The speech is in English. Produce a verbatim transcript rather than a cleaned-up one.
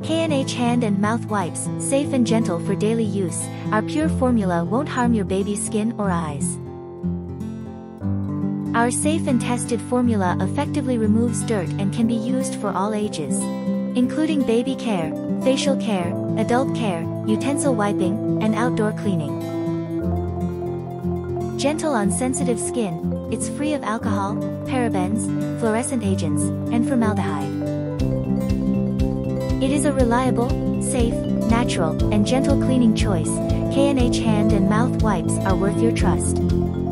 K N H hand and mouth wipes, safe and gentle for daily use. Our pure formula won't harm your baby's skin or eyes. Our safe and tested formula effectively removes dirt and can be used for all ages, including baby care, facial care, adult care, utensil wiping, and outdoor cleaning. Gentle on sensitive skin, it's free of alcohol, parabens, fluorescent agents, and formaldehyde. It is a reliable, safe, natural, and gentle cleaning choice. K N H hand and mouth wipes are worth your trust.